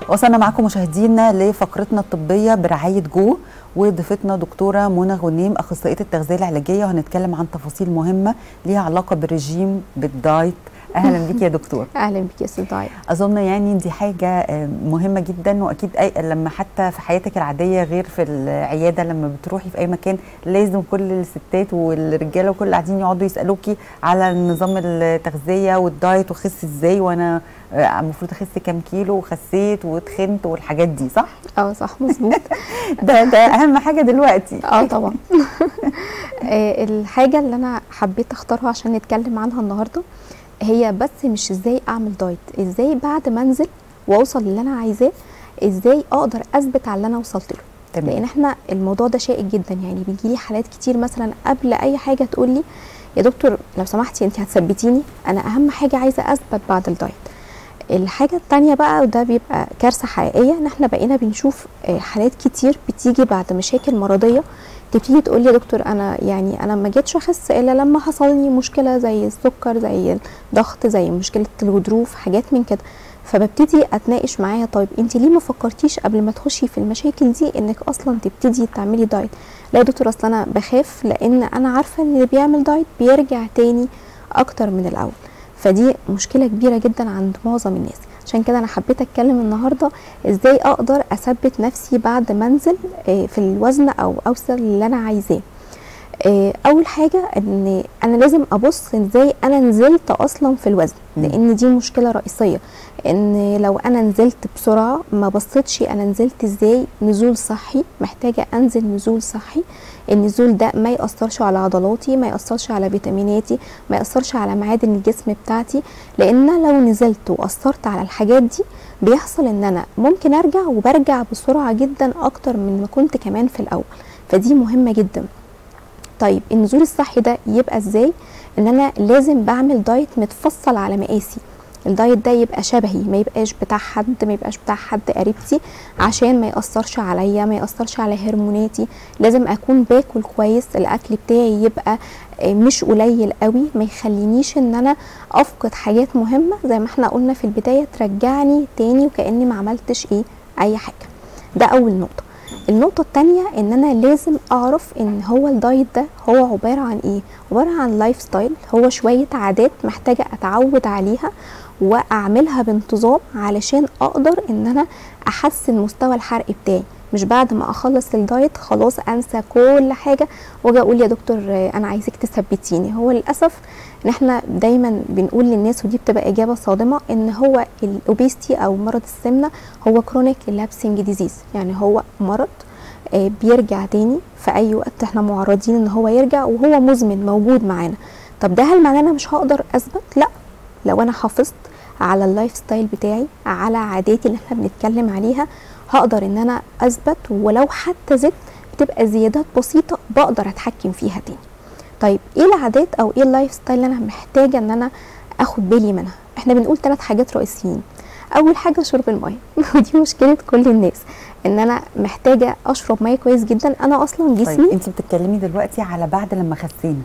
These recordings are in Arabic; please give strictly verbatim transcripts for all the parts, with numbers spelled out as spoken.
وصلنا معكم مشاهدينا لفقرتنا الطبيه برعايه جو، وضيفتنا دكتوره منى غنيم اخصائيه التغذيه العلاجيه، وهنتكلم عن تفاصيل مهمه ليها علاقه بالرجيم بالدايت. اهلا بيك يا دكتور. اهلا بيك يا استاذ دايت. اظن يعني دي حاجه مهمه جدا، واكيد أي لما حتى في حياتك العاديه غير في العياده، لما بتروحي في اي مكان لازم كل الستات والرجاله وكل اللي قاعدين يقعدوا يسالوكي على نظام التغذيه والدايت وخس ازاي، وانا المفروض اخس كام كيلو وخسيت وتخنت والحاجات دي، صح؟ اه صح مظبوط. ده ده اهم حاجه دلوقتي. اه طبعا. الحاجه اللي انا حبيت اختارها عشان نتكلم عنها النهارده هي بس مش ازاي اعمل دايت، ازاي بعد ما انزل واوصل للي انا عايزاه ازاي اقدر اثبت على اللي انا وصلت له. تمام. لان احنا الموضوع ده شائك جدا، يعني بيجي لي حالات كتير مثلا قبل اي حاجه تقول لي يا دكتور لو سمحتي انت هتثبتيني، انا اهم حاجه عايزه اثبت بعد الدايت. الحاجه الثانيه بقى، وده بيبقى كارثه حقيقيه، ان احنا بقينا بنشوف حالات كتير بتيجي بعد مشاكل مرضيه تبتدي تقول لي يا دكتور انا يعني انا ما جيتش اخس الا لما حصل لي مشكله زي السكر، زي الضغط، زي مشكله الغضروف، حاجات من كده. فببتدي اتناقش معاها، طيب انت ليه ما فكرتيش قبل ما تخشي في المشاكل دي انك اصلا تبتدي تعملي دايت؟ لا يا دكتور اصل انا بخاف، لان انا عارفه ان اللي بيعمل دايت بيرجع تاني اكتر من الاول. فدي مشكله كبيره جدا عند معظم الناس. عشان كده انا حبيت اتكلم النهارده ازاي اقدر اثبت نفسي بعد ما انزل في الوزن او اوصل اللي انا عايزاه. اول حاجه ان انا لازم ابص ازاي انا نزلت اصلا في الوزن، لان دي مشكله رئيسيه. ان لو انا نزلت بسرعه ما بصيتش انا نزلت ازاي نزول صحي، محتاجه انزل نزول صحي. النزول ده ما ياثرش على عضلاتي، ما ياثرش على فيتاميناتي، ما ياثرش على معادن الجسم بتاعتي، لان لو نزلت واثرت على الحاجات دي بيحصل ان انا ممكن ارجع، وبرجع بسرعه جدا اكتر من ما كنت كمان في الاول. فدي مهمه جدا. طيب النزول الصحي ده يبقى ازاي؟ ان انا لازم بعمل دايت متفصل على مقاسي. الدايت ده يبقى شبهي، ما يبقاش بتاع حد، ما يبقاش بتاع حد قريبتي، عشان ما يأثرش عليا، ما يأثرش على هرموناتي. لازم اكون باكل كويس، الاكل بتاعي يبقى مش قليل قوي، ما يخلينيش ان انا افقد حاجات مهمه زي ما احنا قلنا في البدايه ترجعني تاني وكأني ما عملتش ايه اي حاجه. ده اول نقطه. النقطة التانية ان انا لازم اعرف ان هو الدايت ده هو عبارة عن ايه؟ عبارة عن لايف ستايل، هو شوية عادات محتاجة اتعود عليها واعملها بانتظام علشان اقدر ان انا احسن مستوى الحرق بتاعي. مش بعد ما اخلص الدايت خلاص انسى كل حاجة واجي اقول يا دكتور انا عايزك تثبتيني. هو للاسف ان احنا دايما بنقول للناس، ودي بتبقى اجابة صادمة، ان هو الاوبيستي او مرض السمنة هو كرونيك لابسنج ديزيز، يعني هو مرض بيرجع تاني في اي وقت احنا معرضين ان هو يرجع، وهو مزمن موجود معانا. طب ده هل معناه انا مش هقدر اثبت؟ لا، لو انا حافظت على اللايف ستايل بتاعي، على عاداتي اللي احنا بنتكلم عليها، هقدر ان انا اثبت، ولو حتى زدت بتبقى زيادات بسيطه بقدر اتحكم فيها تاني. طيب ايه العادات او ايه اللايف ستايل اللي انا محتاجه ان انا اخد بالي منها؟ احنا بنقول ثلاث حاجات رئيسيين. اول حاجه شرب الميه ودي مشكله كل الناس، ان انا محتاجه اشرب ميه كويس جدا. انا اصلا جسمي. طيب انت بتتكلمي دلوقتي على بعد لما خسينا؟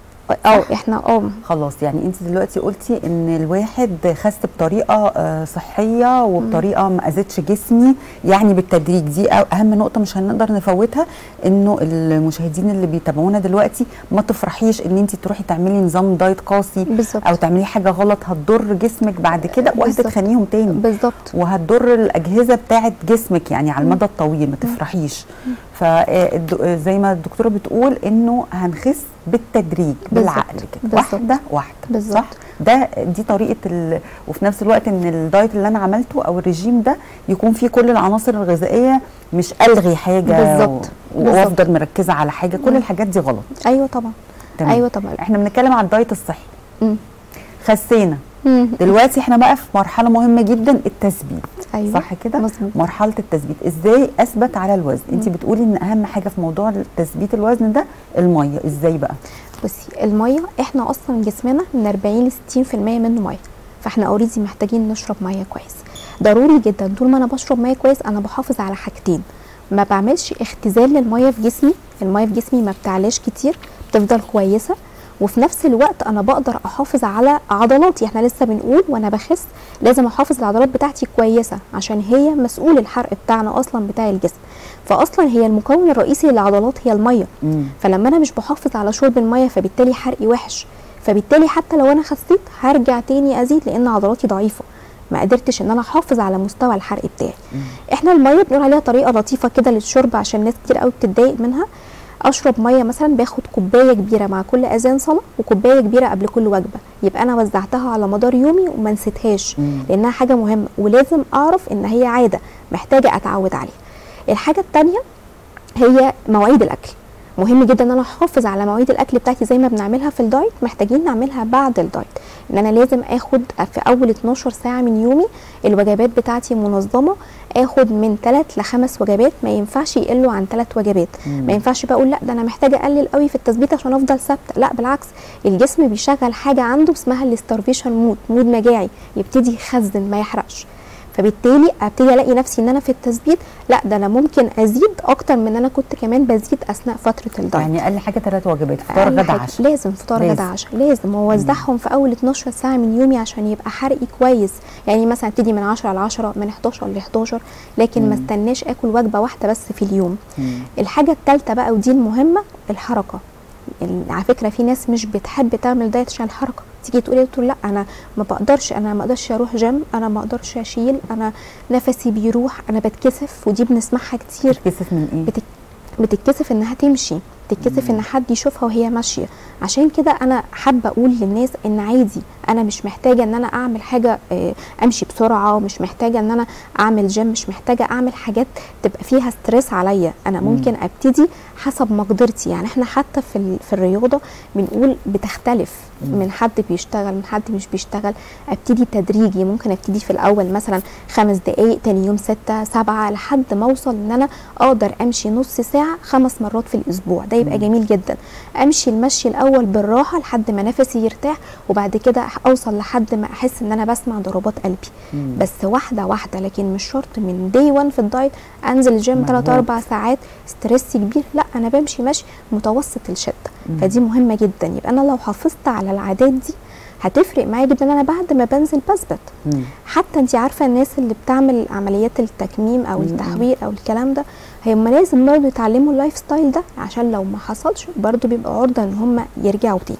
اه احنا اه خلاص، يعني انت دلوقتي قلتي ان الواحد خس بطريقه صحيه وبطريقه ما اذتش جسمي، يعني بالتدريج. دي اهم نقطه مش هنقدر نفوتها، انه المشاهدين اللي بيتابعونا دلوقتي ما تفرحيش ان انت تروحي تعملي نظام دايت قاسي بالزبط. او تعملي حاجه غلط هتضر جسمك بعد كده وهتتخنيهم تاني بالظبط، وهتضر الاجهزه بتاعه جسمك يعني على المدى الطويل. ما تفرحيش. فزي ما الدكتوره بتقول انه هنخس بالتدريج بالعقل كده، واحده واحده بالزبط. صح؟ ده دي طريقه ال... وفي نفس الوقت ان الدايت اللي انا عملته او الرجيم ده يكون فيه كل العناصر الغذائيه، مش الغي حاجه بالظبط و... وافضل مركزه على حاجه. كل الحاجات دي غلط. ايوه طبعا. تمام. ايوه طبعا. احنا بنتكلم عن الدايت الصحي. مم. خسينا. مم. دلوقتي احنا بقى في مرحله مهمه جدا، التثبيت. أيوة. صح كده؟ مرحله التثبيت، ازاي اثبت على الوزن؟ انت بتقولي ان اهم حاجه في موضوع تثبيت الوزن ده الميه، ازاي بقى؟ بصي، الميه احنا اصلا جسمنا من أربعين ل ستين في المية منه ميه، فاحنا اوريدي محتاجين نشرب ميه كويس. ضروري جدا طول ما انا بشرب ميه كويس انا بحافظ على حاجتين، ما بعملش اختزال للميه في جسمي، الميه في جسمي ما بتعلاش كتير، بتفضل كويسه، وفي نفس الوقت انا بقدر احافظ على عضلاتي. احنا لسه بنقول وانا بخس لازم احافظ العضلات بتاعتي كويسه عشان هي مسؤول الحرق بتاعنا اصلا بتاع الجسم. فاصلا هي المكون الرئيسي للعضلات هي الميه. مم. فلما انا مش بحافظ على شرب الميه فبالتالي حرقي وحش، فبالتالي حتى لو انا خسيت هرجع تاني ازيد لان عضلاتي ضعيفه، ما قدرتش ان انا احافظ على مستوى الحرق بتاعي. مم. احنا الميه بنقول عليها طريقه لطيفه كده للشرب عشان ناس كتير قوي بتتضايق منها. اشرب ميه مثلا باخد كوبايه كبيره مع كل اذان صلاه وكوبايه كبيره قبل كل وجبه، يبقى انا وزعتها على مدار يومي وما نسيتهاش لانها حاجه مهمه ولازم اعرف ان هي عاده محتاجه اتعود عليها. الحاجه الثانيه هي مواعيد الاكل. مهم جدا ان انا احافظ على مواعيد الاكل بتاعتي زي ما بنعملها في الدايت، محتاجين نعملها بعد الدايت. ان انا لازم اخد في اول اتناشر ساعه من يومي الوجبات بتاعتي منظمه، اخد من ثلاث لخمس وجبات، ما ينفعش يقلوا عن ثلاث وجبات. مم. ما ينفعش بقى اقول لا ده انا محتاجه اقلل قوي في التثبيت عشان افضل ثابته، لا بالعكس، الجسم بيشغل حاجه عنده اسمها الاستارفيشن مود، مود مجاعي، يبتدي يخزن ما يحرقش. فبالتالي ابتدي الاقي نفسي ان انا في التثبيت لا ده انا ممكن ازيد اكتر من ان انا كنت كمان بزيد اثناء فتره الدايت. يعني اقل حاجه ثلاث وجبات، فطار غدا عشاء. لازم فطار غدا عشاء، لازم اوزعهم في اول اتناشر ساعه من يومي عشان يبقى حرقي كويس. يعني مثلا ابتدي من عشرة ل عشرة، من حداشر ل حداشر، لكن مم. ما استناش اكل وجبه واحده بس في اليوم. مم. الحاجه الثالثه بقى ودي المهمه، الحركه. على فكره في ناس مش بتحب تعمل دايت عشان الحركه، تيجي تقولي تقول لا انا ما بقدرش، انا ما اقدرش اروح جيم، انا ما اقدرش اشيل، انا نفسي بيروح، انا بتكسف. ودي بنسمعها كتير. بتتكسف من ايه؟ بتك... بتتكسف انها تمشي، بتتكسف ان حد يشوفها وهي ماشيه. عشان كده انا حابه اقول للناس ان عادي، انا مش محتاجه ان انا اعمل حاجه امشي بسرعه، ومش محتاجه ان انا اعمل جيم، مش محتاجه اعمل حاجات تبقى فيها ستريس عليا. انا ممكن ابتدي حسب مقدرتي. يعني احنا حتى في في الرياضه بنقول بتختلف من حد بيشتغل من حد مش بيشتغل. ابتدي تدريجي، ممكن ابتدي في الاول مثلا خمس دقائق، تاني يوم ستة سبعة، لحد ما اوصل ان انا اقدر امشي نص ساعه خمس مرات في الاسبوع. ده يبقى جميل جدا. امشي المشي الاول بالراحه لحد ما نفسي يرتاح، وبعد كده اوصل لحد ما احس ان انا بسمع ضربات قلبي. مم. بس واحده واحده، لكن مش شرط من دي واحد في الدايت انزل الجيم ثلاث اربع ساعات ستريس كبير. لا، انا بمشي مشي متوسط الشده. مم. فدي مهمه جدا. يبقى انا لو حافظت على العادات دي هتفرق معايا جدا. انا بعد ما بنزل بثبت. حتى انت عارفه الناس اللي بتعمل عمليات التكميم او التحوير او الكلام ده، هم لازم برضه يتعلموا اللايف ستايل ده، عشان لو ما حصلش برضه بيبقى عرضه ان هم يرجعوا تاني.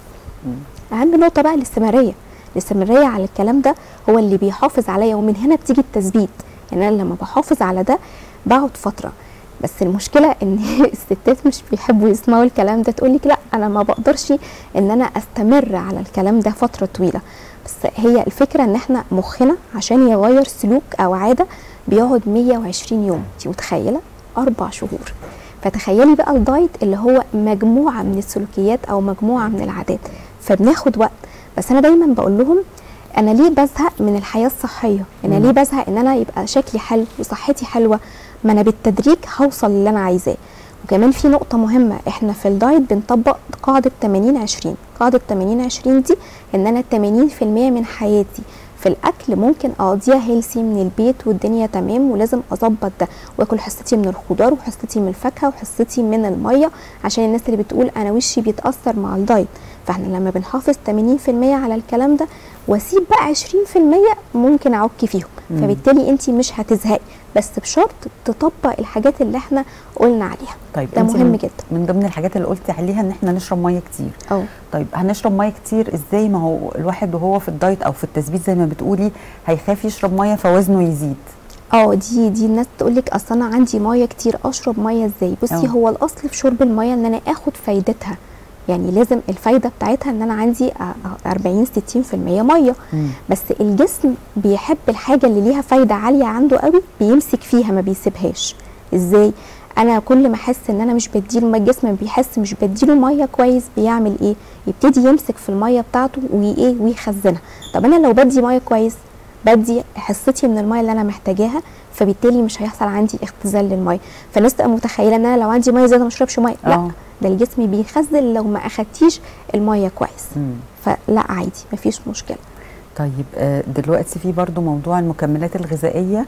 اهم نقطه بقى الاستمراريه. الاستمراريه على الكلام ده هو اللي بيحافظ عليا، ومن هنا بتيجي التثبيت. يعني انا لما بحافظ على ده بقعد فتره. بس المشكله ان الستات مش بيحبوا يسمعوا الكلام ده، تقول لك لا انا ما بقدرش ان انا استمر على الكلام ده فتره طويله. بس هي الفكره ان احنا مخنا عشان يغير سلوك او عاده بيقعد مية وعشرين يوم. انت متخيله؟ اربع شهور. فتخيلي بقى الدايت اللي هو مجموعه من السلوكيات او مجموعه من العادات، فبناخد وقت. بس انا دايما بقول لهم انا ليه بزهق من الحياه الصحيه؟ انا ليه بزهق ان انا يبقى شكلي حلو وصحتي حلوه؟ ما انا بالتدريج هوصل للي انا عايزاه. وكمان في نقطه مهمه، احنا في الدايت بنطبق قاعده ثمانين عشرين. قاعده ثمانين عشرين دي ان انا ثمانين في المية من حياتي في الاكل ممكن اقضيها هيلسي من البيت والدنيا تمام، ولازم اظبط ده، واكل حصتي من الخضار وحصتي من الفاكهه وحصتي من الميه، عشان الناس اللي بتقول انا وشي بيتاثر مع الدايت. فاحنا لما بنحافظ ثمانين في المية على الكلام ده واسيب بقى عشرين في المية ممكن اعك فيهم. مم. فبالتالي انت مش هتزهقي، بس بشرط تطبق الحاجات اللي احنا قلنا عليها. طيب ده مهم من جدا. من ضمن الحاجات اللي قلتي عليها ان احنا نشرب ميه كتير. اه طيب هنشرب ميه كتير ازاي؟ ما هو الواحد وهو في الدايت او في التثبيت زي ما بتقولي هيخاف يشرب ميه فوزنه يزيد. اه دي دي الناس تقول لك اصل انا عندي ميه كتير، اشرب ميه ازاي؟ بصي أوه. هو الاصل في شرب الميه ان انا اخد فايدتها. يعني لازم الفايده بتاعتها ان انا عندي اربعين ستين في المية ميه. مم. بس الجسم بيحب الحاجه اللي ليها فايده عاليه عنده قوي، بيمسك فيها ما بيسيبهاش. ازاي؟ انا كل ما احس ان انا مش بديله، الجسم بيحس مش بديله ميه كويس، بيعمل ايه؟ يبتدي يمسك في الميه بتاعته وايه ويخزنها. طب انا لو بدي ميه كويس، بدي حصتي من الميه اللي انا محتاجاها، فبالتالي مش هيحصل عندي اختزال للميه. فالناس تبقى متخيله ان انا لو عندي ميه زياده ما اشربش ميه. لا أوه. ده الجسم بيخزن لو ما اخدتيش الميه كويس. مم. فلا عادي مفيش مشكله. طيب دلوقتي في برضو موضوع المكملات الغذائيه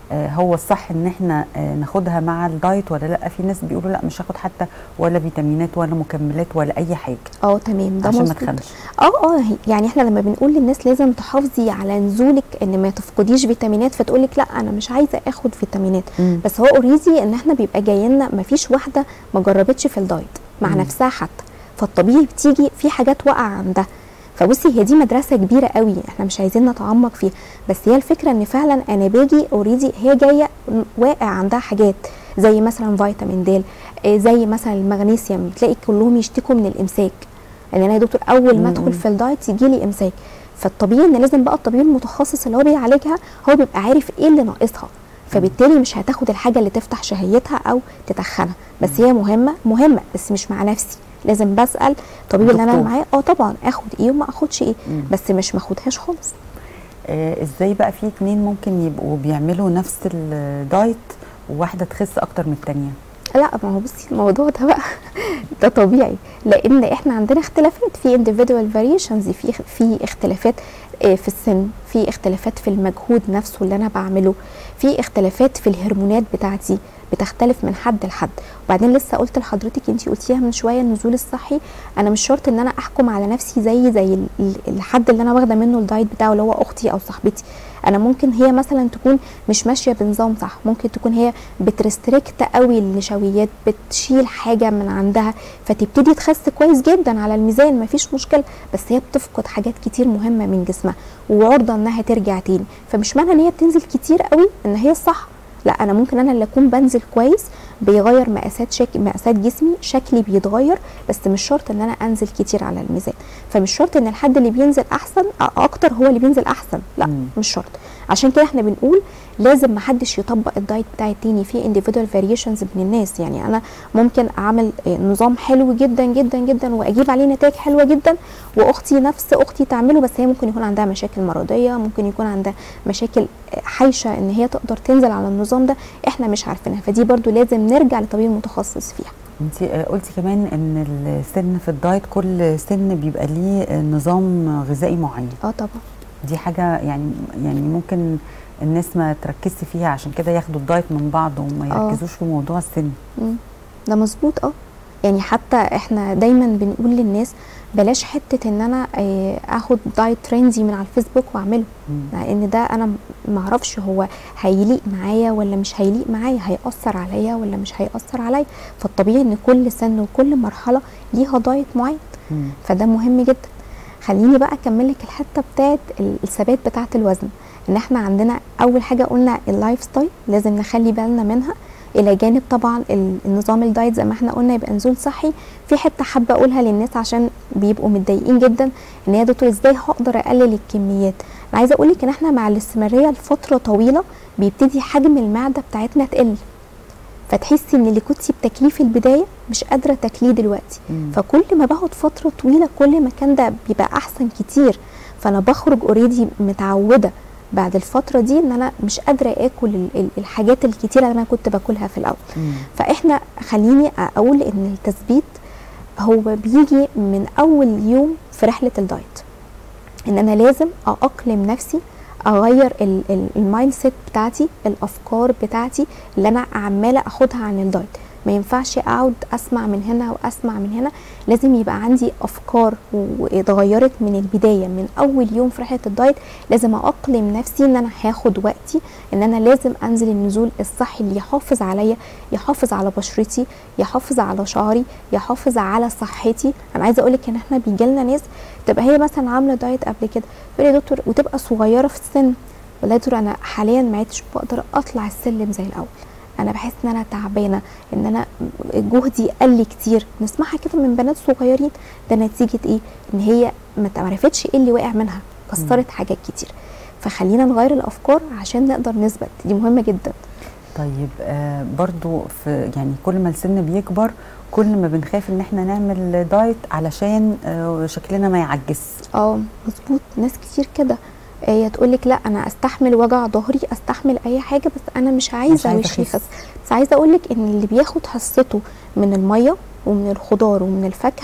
آه هو الصح ان احنا آه ناخدها مع الدايت ولا لا؟ في ناس بيقولوا لا مش هاخد حتى ولا فيتامينات ولا مكملات ولا اي حاجه. اه تمام، ده عشان ما تخنش. اه اه يعني احنا لما بنقول للناس لازم تحافظي على نزولك ان ما تفقديش فيتامينات، فتقول لك لا انا مش عايزه اخد فيتامينات. مم. بس هو اوريدي ان احنا بيبقى جاي لنا ما فيش واحده ما جربتش في الدايت مع مم. نفسها حتى، فالطبيعي بتيجي في حاجات واقعه عندها. فبصي هي دي مدرسه كبيره قوي احنا مش عايزين نتعمق فيها، بس هي الفكره ان فعلا انا باجي اوريدي هي جايه واقع عندها حاجات زي مثلا فيتامين د، زي مثلا المغنيسيوم، بتلاقي كلهم يشتكوا من الامساك، ان انا يا دكتور اول ما ادخل في الدايت يجي لي امساك. فالطبيعي ان لازم بقى الطبيب المتخصص اللي هو بيعالجها هو بيبقى عارف ايه اللي ناقصها، فبالتالي مش هتاخد الحاجه اللي تفتح شهيتها او تتخنها. بس هي مهمه مهمه بس مش مع نفسي، لازم بسال الطبيب اللي انا معاه اه طبعا اخد ايه وما اخدش ايه، مم. بس مش ماخدهاش خالص. آه ازاي بقى في اتنين ممكن يبقوا بيعملوا نفس الدايت وواحده تخس اكتر من الثانيه؟ لا ما هو بصي الموضوع ده بقى ده طبيعي، لان احنا عندنا اختلافات في individual variations، في في اختلافات في السن، في اختلافات في المجهود نفسه اللي انا بعمله، في اختلافات في الهرمونات بتاعتي بتختلف من حد لحد. وبعدين لسه قلت لحضرتك انت قلتيها من شويه النزول الصحي، انا مش شرط ان انا احكم على نفسي زي زي الحد اللي انا واخده منه الدايت بتاعه اللي هو اختي او صاحبتي. انا ممكن هي مثلا تكون مش ماشيه بنظام صح، ممكن تكون هي بترستريكت قوي النشويات، بتشيل حاجه من عندها فتبتدي تخس كويس جدا على الميزان مفيش مشكله، بس هي بتفقد حاجات كتير مهمه من جسمها وعرضه انها ترجع تاني. فمش معنى ان هي بتنزل كتير قوي ان هي الصح، لا انا ممكن انا اللي اكون بنزل كويس بيغير مقاسات شك... مقاسات جسمي، شكلي بيتغير، بس مش شرط ان انا انزل كتير على الميزان. فمش شرط ان الحد اللي بينزل احسن اكتر هو اللي بينزل احسن، لا مم. مش شرط. عشان كده احنا بنقول لازم محدش يطبق الدايت بتاع التاني، في individual variations من الناس. يعني انا ممكن اعمل نظام حلو جدا جدا جدا واجيب عليه نتائج حلوه جدا، واختي نفس اختي تعمله بس هي ممكن يكون عندها مشاكل مرضيه، ممكن يكون عندها مشاكل حايشه ان هي تقدر تنزل على النظام ده احنا مش عارفينها، فدي برضو لازم نرجع لطبيب متخصص فيها. انت قلتي كمان ان السن في الدايت كل سن بيبقى ليه نظام غذائي معين. اه طبعا دي حاجه يعني يعني ممكن الناس ما تركزش فيها، عشان كده ياخدوا الدايت من بعض وما يركزوش في موضوع السن. امم ده مظبوط. اه يعني حتى احنا دايما بنقول للناس بلاش حته ان انا اخد دايت ترندي من على الفيسبوك واعمله، لان ده انا ما اعرفش هو هيليق معايا ولا مش هيليق معايا، هيأثر عليا ولا مش هيأثر عليا. فالطبيعي ان كل سن وكل مرحله ليها دايت معين، فده مهم جدا. خليني بقى اكمل لك الحته بتاعت الثبات بتاعه الوزن. ان احنا عندنا اول حاجه قلنا اللايف ستايل لازم نخلي بالنا منها، الى جانب طبعا النظام الدايت زي ما احنا قلنا يبقى نزول صحي. في حته حابه اقولها للناس عشان بيبقوا متضايقين جدا، ان يا دكتور ازاي هقدر اقلل الكميات؟ انا عايزه اقول لك ان احنا مع الاستمراريه لفتره طويله بيبتدي حجم المعده بتاعتنا تقل، فتحسي ان اللي كنتي بتاكليه في البدايه مش قادره تاكليه دلوقتي. مم. فكل ما بقعد فتره طويله كل ما كان ده بيبقى احسن كتير، فانا بخرج اوريدي متعوده بعد الفتره دي ان انا مش قادره اكل الحاجات الكتيره اللي انا كنت باكلها في الاول. مم. فاحنا خليني اقول ان التثبيت هو بيجي من اول يوم في رحله الدايت، ان انا لازم اقلم نفسي، اغير المايند سيت بتاعتي، الافكار بتاعتي اللي انا عماله اخدها عن الدايت. ما ينفعش اقعد اسمع من هنا واسمع من هنا، لازم يبقى عندي افكار واتغيرت من البدايه من اول يوم في رحله الدايت. لازم اقلم نفسي ان انا هاخد وقتي، ان انا لازم انزل النزول الصحي اللي يحافظ عليا، يحافظ على بشرتي، يحافظ على شعري، يحافظ على صحتي. انا عايزه اقول لك ان احنا بيجي لنا ناس تبقى هي مثلا عامله دايت قبل كده، تقول يا دكتور وتبقى صغيره في السن، ولا يا دكتور انا حاليا ما عدتش بقدر اطلع السلم زي الاول، انا بحس ان انا تعبانه، ان انا جهدي قل كتير. نسمعها كده من بنات صغيرين، ده نتيجه ايه؟ ان هي ما عرفتش ايه اللي وقع منها، كسرت حاجات كتير. فخلينا نغير الافكار عشان نقدر نثبت، دي مهمه جدا. طيب آه برضو في يعني كل ما السن بيكبر كل ما بنخاف ان احنا نعمل دايت علشان آه شكلنا ما يعجز. اه مظبوط، ناس كتير كده هي آه تقول لك لا انا استحمل وجع ظهري، استحمل اي حاجه، بس انا مش عايزه وشي يخس. بس عايزه اقول لك ان اللي بياخد حصته من الميه ومن الخضار ومن الفاكهه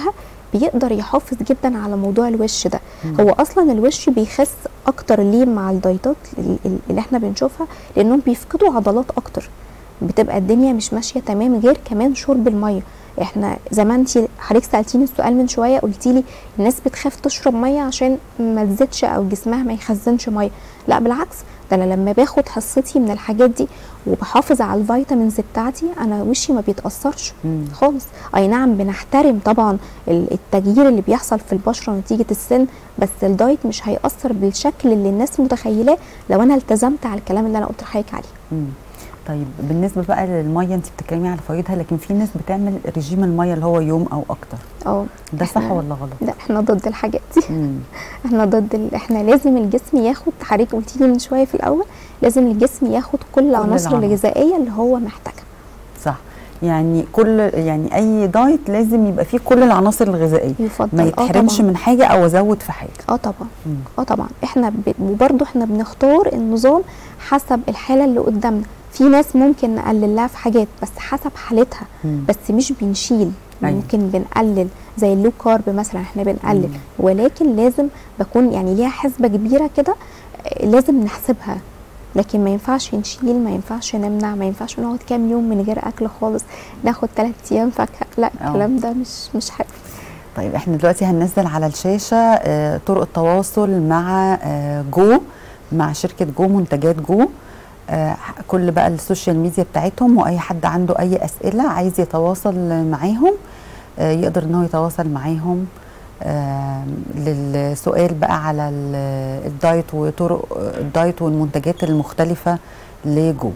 بيقدر يحافظ جدا على موضوع الوش ده. مم. هو اصلا الوش بيخس اكتر ليه مع الدايتات اللي احنا بنشوفها؟ لانهم بيفقدوا عضلات اكتر، بتبقى الدنيا مش ماشيه تمام. غير كمان شرب الميه، احنا زي ما انت حضرتك سالتيني السؤال من شويه قلتي لي الناس بتخاف تشرب ميه عشان ما تزيدش او جسمها ما يخزنش ميه. لا بالعكس، ده انا لما باخد حصتي من الحاجات دي وبحافظ على الفيتامينز بتاعتي انا وشي ما بيتاثرش خالص. اي نعم بنحترم طبعا التغيير اللي بيحصل في البشره نتيجه السن، بس الدايت مش هيأثر بالشكل اللي الناس متخيلاه لو انا التزمت على الكلام اللي انا قلت لحضرتك عليه. مم. طيب بالنسبه بقى للميه، انت بتتكلمي على فوائدها، لكن في ناس بتعمل رجيم الميه اللي هو يوم او اكتر. اه ده صح ولا غلط؟ لا احنا ضد الحاجات دي. احنا ضد ال... احنا لازم الجسم ياخد، حضرتك قلتي لي من شويه في الاول لازم الجسم ياخد كل العناصر الغذائيه اللي هو محتاجها. صح، يعني كل يعني اي دايت لازم يبقى فيه كل العناصر الغذائيه، يفضل ما يتحرمش من حاجه او ازود في حاجه. اه طبعا. مم. اه طبعا احنا ب... وبرده احنا بنختار النظام حسب الحاله اللي قدامنا. في ناس ممكن نقلل لها في حاجات بس حسب حالتها. مم. بس مش بنشيل. أيوة. ممكن بنقلل زي اللو كارب مثلا احنا بنقلل. مم. ولكن لازم بكون يعني ليها حسبه كبيره كده لازم نحسبها، لكن ما ينفعش نشيل، ما ينفعش نمنع، ما ينفعش نقعد كام يوم من غير اكل خالص، ناخد ثلاث ايام فاكهه. لا الكلام ده مش مش حلو. طيب احنا دلوقتي هننزل على الشاشه اه طرق التواصل مع اه جو، مع شركه جو، منتجات جو، آه كل بقى السوشيال ميديا بتاعتهم، واي حد عنده اي اسئله عايز يتواصل معاهم آه يقدر ان هو يتواصل معاهم آه للسؤال بقى على الدايت وطرق الدايت والمنتجات المختلفه لجو.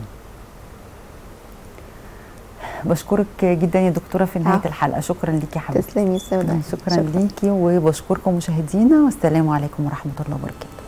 بشكرك جدا يا دكتوره في نهايه الحلقه، شكرا ليكي يا حبيبتي. تسلمي يا سوده. شكرا, شكرا ليكي، وبشكركم مشاهدينا، والسلام عليكم ورحمه الله وبركاته.